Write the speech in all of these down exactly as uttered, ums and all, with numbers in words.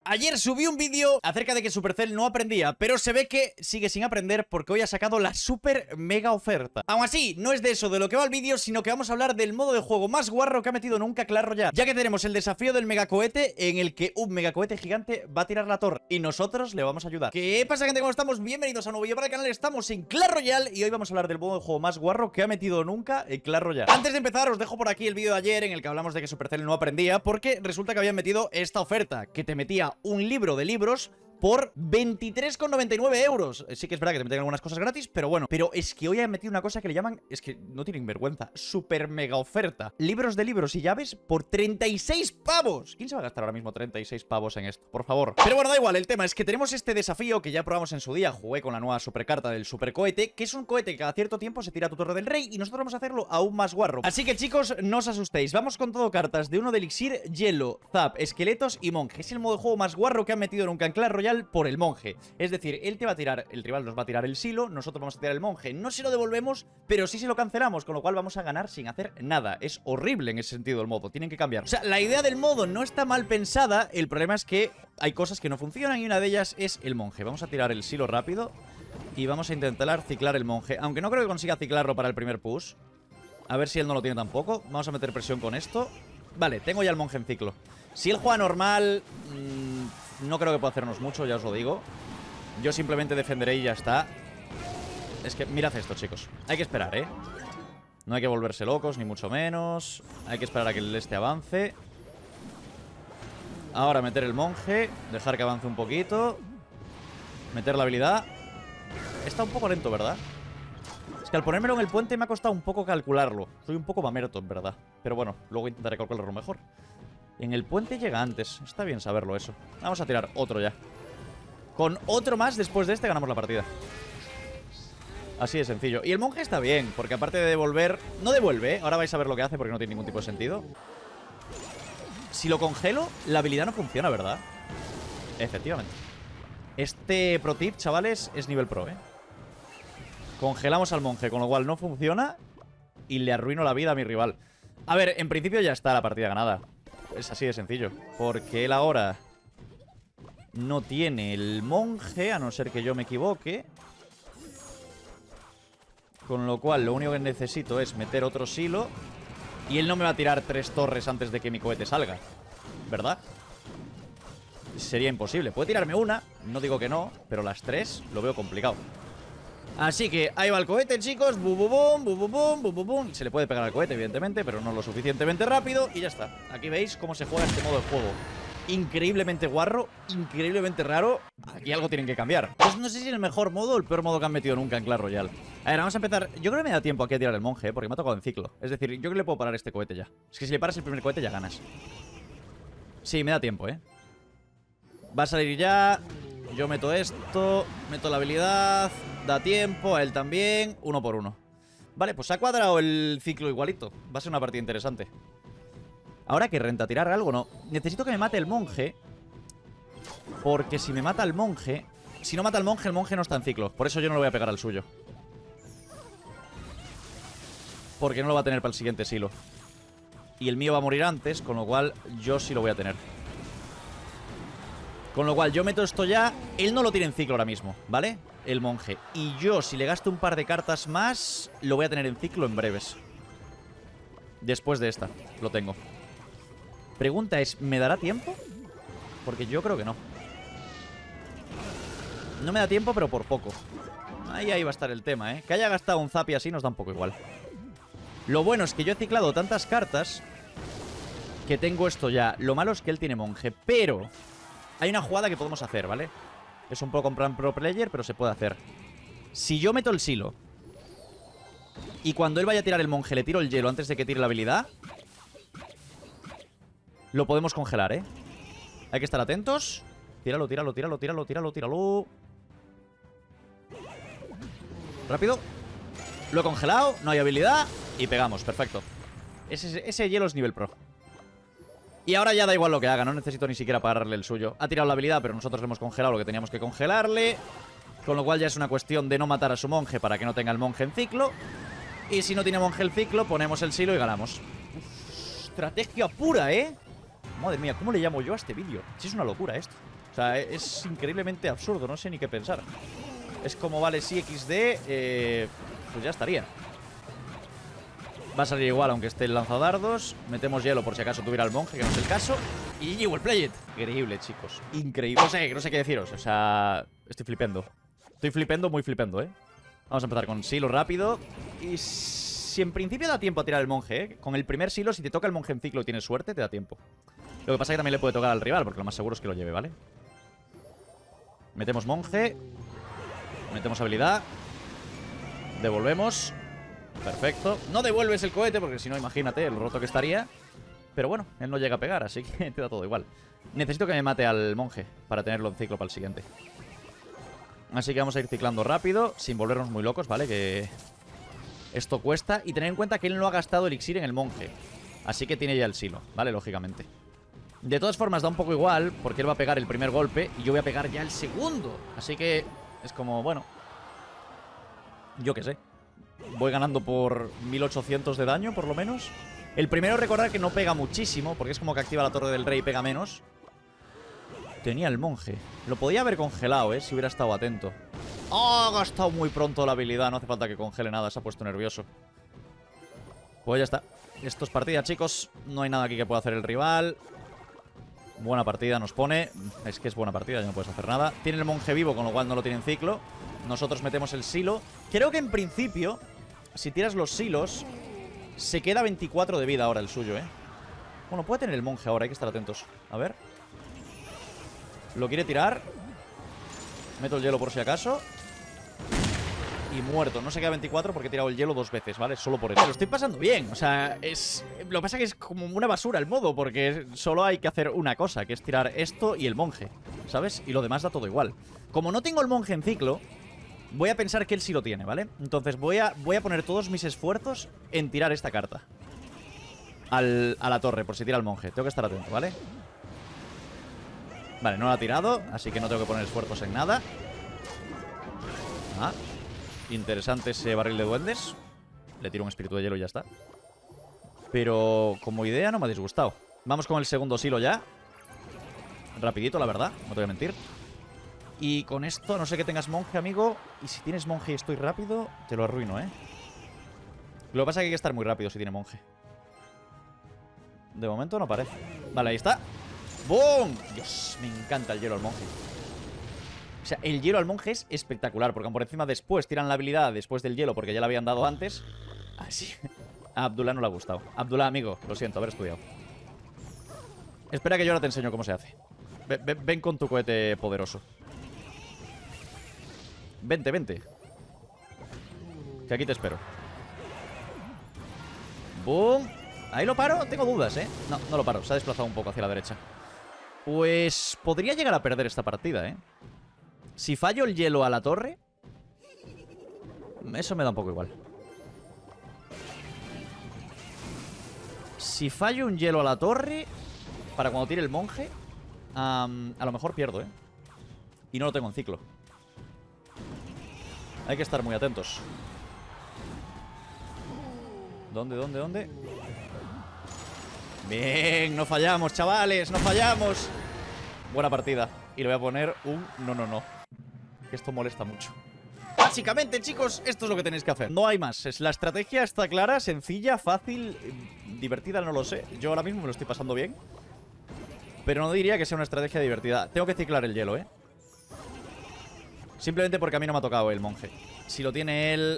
Ayer subí un vídeo acerca de que Supercell no aprendía, pero se ve que sigue sin aprender porque hoy ha sacado la super mega oferta. Aún así, no es de eso de lo que va el vídeo, sino que vamos a hablar del modo de juego más guarro que ha metido nunca Clash Royale, ya que tenemos el desafío del megacohete en el que un megacohete gigante va a tirar la torre y nosotros le vamos a ayudar. ¿Qué pasa, gente? ¿Cómo estamos? Bienvenidos a un nuevo vídeo para el canal. Estamos en Clash Royale y hoy vamos a hablar del modo de juego más guarro que ha metido nunca en Clash Royale. Antes de empezar, os dejo por aquí el vídeo de ayer en el que hablamos de que Supercell no aprendía, porque resulta que habían metido esta oferta que te metía un libro de libros por veintitrés con noventa y nueve euros. Sí que es verdad que te meten algunas cosas gratis, pero bueno. Pero es que hoy han metido una cosa que le llaman, es que no tienen vergüenza, super mega oferta. Libros de libros y llaves por treinta y seis pavos. ¿Quién se va a gastar ahora mismo treinta y seis pavos en esto? Por favor. Pero bueno, da igual, el tema es que tenemos este desafío que ya probamos en su día. Jugué con la nueva supercarta del supercohete, que es un cohete que cada cierto tiempo se tira a tu torre del rey y nosotros vamos a hacerlo aún más guarro. Así que, chicos, no os asustéis. Vamos con todo cartas de uno de elixir, hielo, zap, esqueletos y monje. Es el modo de juego más guarro que han metido nunca en Clash Royale por el monje. Es decir, él te va a tirar, el rival nos va a tirar el silo, nosotros vamos a tirar el monje. No se lo devolvemos, pero sí se lo cancelamos, con lo cual vamos a ganar sin hacer nada. Es horrible en ese sentido el modo, tienen que cambiar. O sea, la idea del modo no está mal pensada, el problema es que hay cosas que no funcionan y una de ellas es el monje. Vamos a tirar el silo rápido y vamos a intentar ciclar el monje, aunque no creo que consiga ciclarlo para el primer push. A ver si él no lo tiene tampoco. Vamos a meter presión con esto. Vale, tengo ya el monje en ciclo. Si él juega normal, mmm, no creo que pueda hacernos mucho, ya os lo digo. Yo simplemente defenderé y ya está. Es que mirad esto, chicos. Hay que esperar, ¿eh? No hay que volverse locos, ni mucho menos. Hay que esperar a que el este avance. Ahora meter el monje. Dejar que avance un poquito. Meter la habilidad. Está un poco lento, ¿verdad? Es que al ponérmelo en el puente me ha costado un poco calcularlo. Soy un poco mamerto, en verdad. Pero bueno, luego intentaré calcularlo mejor. En el puente llega antes. Está bien saberlo eso. Vamos a tirar otro ya. Con otro más después de este ganamos la partida. Así de sencillo. Y el monje está bien, porque aparte de devolver... No devuelve, ¿eh? Ahora vais a ver lo que hace porque no tiene ningún tipo de sentido. Si lo congelo, la habilidad no funciona, ¿verdad? Efectivamente. Este pro tip, chavales, es nivel pro, ¿eh? Congelamos al monje, con lo cual no funciona. Y le arruino la vida a mi rival. A ver, en principio ya está la partida ganada. Es así de sencillo. Porque él ahora no tiene el monje, a no ser que yo me equivoque. Con lo cual lo único que necesito es meter otro silo. Y él no me va a tirar tres torres antes de que mi cohete salga, ¿verdad? Sería imposible. Puede tirarme una, no digo que no, pero las tres lo veo complicado. Así que ahí va el cohete, chicos. Bu, bu, bum, bu, bu, bum, bu, bu, bum. Se le puede pegar al cohete, evidentemente, pero no lo suficientemente rápido. Y ya está. Aquí veis cómo se juega este modo de juego. Increíblemente guarro, increíblemente raro. Aquí algo tienen que cambiar. Pues no sé si es el mejor modo o el peor modo que han metido nunca en Clash Royale. A ver, vamos a empezar. Yo creo que me da tiempo aquí a tirar el monje, ¿eh? Porque me ha tocado en ciclo. Es decir, yo creo que le puedo parar este cohete ya. Es que si le paras el primer cohete ya ganas. Sí, me da tiempo, ¿eh? Va a salir ya. Yo meto esto, meto la habilidad. Da tiempo, a él también. Uno por uno. Vale, pues se ha cuadrado el ciclo igualito. Va a ser una partida interesante. Ahora que renta tirar algo, no. Necesito que me mate el monje. Porque si me mata el monje... Si no mata el monje, el monje no está en ciclo. Por eso yo no lo voy a pegar al suyo. Porque no lo va a tener para el siguiente silo. Y el mío va a morir antes, con lo cual yo sí lo voy a tener. Con lo cual yo meto esto ya. Él no lo tiene en ciclo ahora mismo, ¿vale? El monje. Y yo, si le gasto un par de cartas más, lo voy a tener en ciclo en breves. Después de esta, lo tengo. Pregunta es, ¿me dará tiempo? Porque yo creo que no. No me da tiempo, pero por poco. Ahí, ahí va a estar el tema, ¿eh? Que haya gastado un zap y así nos da un poco igual. Lo bueno es que yo he ciclado tantas cartas que tengo esto ya. Lo malo es que él tiene monje, pero hay una jugada que podemos hacer, ¿vale? Es un poco en plan pro player, pero se puede hacer. Si yo meto el silo y cuando él vaya a tirar el monje le tiro el hielo antes de que tire la habilidad, lo podemos congelar, ¿eh? Hay que estar atentos. Tíralo, tíralo, tíralo, tíralo, tíralo, tíralo. Rápido. Lo he congelado, no hay habilidad. Y pegamos, perfecto. Ese, ese hielo es nivel pro. Y ahora ya da igual lo que haga, no necesito ni siquiera pagarle el suyo. Ha tirado la habilidad, pero nosotros le hemos congelado lo que teníamos que congelarle. Con lo cual ya es una cuestión de no matar a su monje para que no tenga el monje en ciclo. Y si no tiene monje el ciclo, ponemos el silo y ganamos. Uf, estrategia pura, ¿eh? Madre mía, ¿cómo le llamo yo a este vídeo? Si es una locura esto. O sea, es increíblemente absurdo. No sé ni qué pensar. Es como, vale, sí, equis de, eh, pues ya estaría. Va a salir igual aunque esté el lanzadardos. Metemos hielo por si acaso tuviera el monje, que no es el caso. Y you will play it. Increíble, chicos. Increíble. No sé, no sé qué deciros. O sea, estoy flipendo. Estoy flipendo, muy flipendo, ¿eh? Vamos a empezar con silo rápido. Y si en principio da tiempo a tirar el monje, ¿eh? Con el primer silo, si te toca el monje en ciclo y tienes suerte, te da tiempo. Lo que pasa es que también le puede tocar al rival, porque lo más seguro es que lo lleve, ¿vale? Metemos monje. Metemos habilidad. Devolvemos. Perfecto. No devuelves el cohete porque si no, imagínate el roto que estaría. Pero bueno, él no llega a pegar, así que te da todo igual. Necesito que me mate al monje para tenerlo en ciclo para el siguiente. Así que vamos a ir ciclando rápido, sin volvernos muy locos, ¿vale? Que esto cuesta. Y tener en cuenta que él no ha gastado elixir en el monje. Así que tiene ya el silo, ¿vale? Lógicamente. De todas formas da un poco igual, porque él va a pegar el primer golpe y yo voy a pegar ya el segundo. Así que es como, bueno, yo qué sé. Voy ganando por mil ochocientos de daño, por lo menos. El primero, recordar que no pega muchísimo, porque es como que activa la torre del rey y pega menos. Tenía el monje. Lo podía haber congelado, eh, si hubiera estado atento. ¡Oh! Ha gastado muy pronto la habilidad. No hace falta que congele nada, se ha puesto nervioso. Pues ya está. Esto es partida, chicos. No hay nada aquí que pueda hacer el rival. Buena partida nos pone. Es que es buena partida, ya no puedes hacer nada. Tiene el monje vivo, con lo cual no lo tiene en ciclo. Nosotros metemos el silo. Creo que en principio, si tiras los silos, se queda veinticuatro de vida ahora el suyo, ¿eh? Bueno, puede tener el monje ahora, hay que estar atentos. A ver. Lo quiere tirar. Meto el hielo por si acaso. Y muerto. No se queda veinticuatro porque he tirado el hielo dos veces, ¿vale? Solo por eso. Lo estoy pasando bien. O sea, es... Lo que pasa es que es como una basura el modo, porque solo hay que hacer una cosa, que es tirar esto y el monje, ¿sabes? Y lo demás da todo igual. Como no tengo el monje en ciclo, voy a pensar que él sí lo tiene, ¿vale? Entonces voy a, voy a poner todos mis esfuerzos en tirar esta carta al, a la torre, por si tira el monje. Tengo que estar atento, ¿vale? Vale, no lo ha tirado, así que no tengo que poner esfuerzos en nada. Ah, interesante ese barril de duendes. Le tiro un espíritu de hielo y ya está. Pero como idea no me ha disgustado. Vamos con el segundo silo ya. Rapidito, la verdad, no te voy a mentir. Y con esto, no sé que tengas monje, amigo. Y si tienes monje y estoy rápido, te lo arruino, ¿eh? Lo que pasa es que hay que estar muy rápido si tiene monje. De momento no parece. Vale, ahí está. ¡Boom! Dios, me encanta el hielo al monje. O sea, el hielo al monje es espectacular, porque por encima después tiran la habilidad después del hielo, porque ya la habían dado antes. Así. A Abdullah no le ha gustado. Abdullah, amigo, lo siento, haber estudiado. Espera que yo ahora te enseño cómo se hace. Ven, ven, ven con tu cohete poderoso. Vente, vente. Que aquí te espero. ¡Boom! ¿Ahí lo paro? Tengo dudas, ¿eh? No, no lo paro, se ha desplazado un poco hacia la derecha. Pues podría llegar a perder esta partida, ¿eh? Si fallo el hielo a la torre, eso me da un poco igual. Si fallo un hielo a la torre, para cuando tire el monje, um, a lo mejor pierdo, ¿eh? Y no lo tengo en ciclo. Hay que estar muy atentos. ¿Dónde, dónde, dónde? Bien, no fallamos, chavales, no fallamos. Buena partida. Y le voy a poner un no, no, no. Que esto molesta mucho. Básicamente, chicos, esto es lo que tenéis que hacer. No hay más. Es, la estrategia está clara, sencilla, fácil, divertida, no lo sé. Yo ahora mismo me lo estoy pasando bien. Pero no diría que sea una estrategia divertida. Tengo que ciclar el hielo, ¿eh? Simplemente porque a mí no me ha tocado el monje. Si lo tiene él,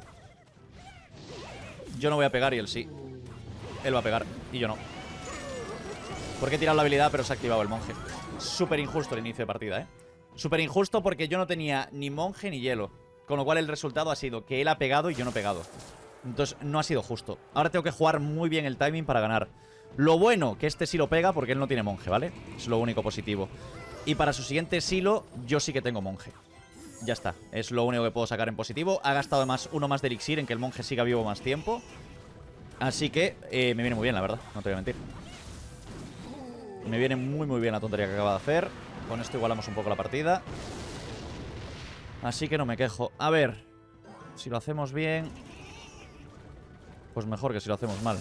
yo no voy a pegar y él sí. Él va a pegar y yo no. Porque he tirado la habilidad pero se ha activado el monje. Súper injusto el inicio de partida, ¿eh? Súper injusto porque yo no tenía ni monje ni hielo. Con lo cual el resultado ha sido que él ha pegado y yo no he pegado. Entonces no ha sido justo. Ahora tengo que jugar muy bien el timing para ganar. Lo bueno, que este sí lo pega porque él no tiene monje, ¿vale? Es lo único positivo. Y para su siguiente silo, yo sí que tengo monje. Ya está, es lo único que puedo sacar en positivo. Ha gastado además uno más de elixir en que el monje siga vivo más tiempo. Así que eh, me viene muy bien, la verdad, no te voy a mentir. Me viene muy muy bien la tontería que acaba de hacer. Con esto igualamos un poco la partida. Así que no me quejo. A ver, si lo hacemos bien, pues mejor que si lo hacemos mal.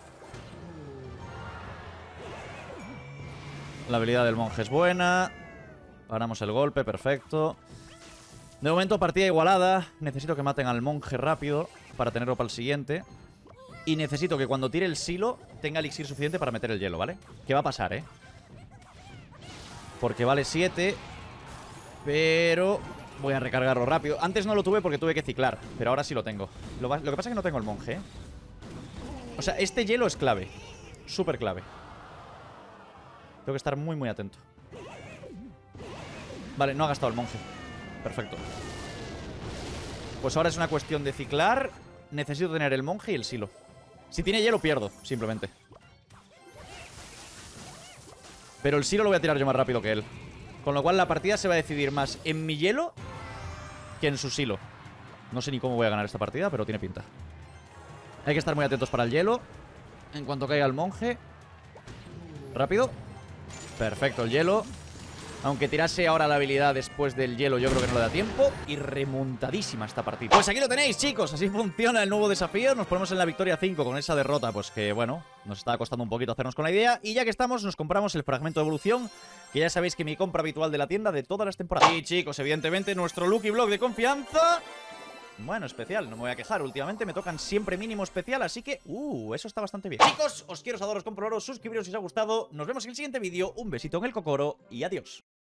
La habilidad del monje es buena. Paramos el golpe, perfecto. De momento, partida igualada. Necesito que maten al monje rápido para tenerlo para el siguiente. Y necesito que cuando tire el silo tenga elixir suficiente para meter el hielo, ¿vale? ¿Qué va a pasar, eh? Porque vale siete. Pero voy a recargarlo rápido. Antes no lo tuve porque tuve que ciclar, pero ahora sí lo tengo. Lo, va... lo que pasa es que no tengo el monje, ¿eh? O sea, este hielo es clave. Súper clave. Tengo que estar muy, muy atento. Vale, no ha gastado el monje. Perfecto. Pues ahora es una cuestión de ciclar. Necesito tener el monje y el silo. Si tiene hielo, pierdo, simplemente. Pero el silo lo voy a tirar yo más rápido que él. Con lo cual la partida se va a decidir más en mi hielo que en su silo. No sé ni cómo voy a ganar esta partida, pero tiene pinta. Hay que estar muy atentos para el hielo. En cuanto caiga el monje. Rápido. Perfecto, el hielo. Aunque tirase ahora la habilidad después del hielo, yo creo que no le da tiempo. Y remontadísima esta partida. Pues aquí lo tenéis, chicos. Así funciona el nuevo desafío. Nos ponemos en la victoria cinco con esa derrota, pues que, bueno, nos estaba costando un poquito hacernos con la idea. Y ya que estamos, nos compramos el fragmento de evolución, que ya sabéis que mi compra habitual de la tienda de todas las temporadas. Y, chicos, evidentemente, nuestro Lucky Block de confianza. Bueno, especial, no me voy a quejar. Últimamente me tocan siempre mínimo especial, así que... Uh, eso está bastante bien. Chicos, os quiero, os adoro, os compro oro. Suscribiros si os ha gustado. Nos vemos en el siguiente vídeo. Un besito en el cocoro y adiós.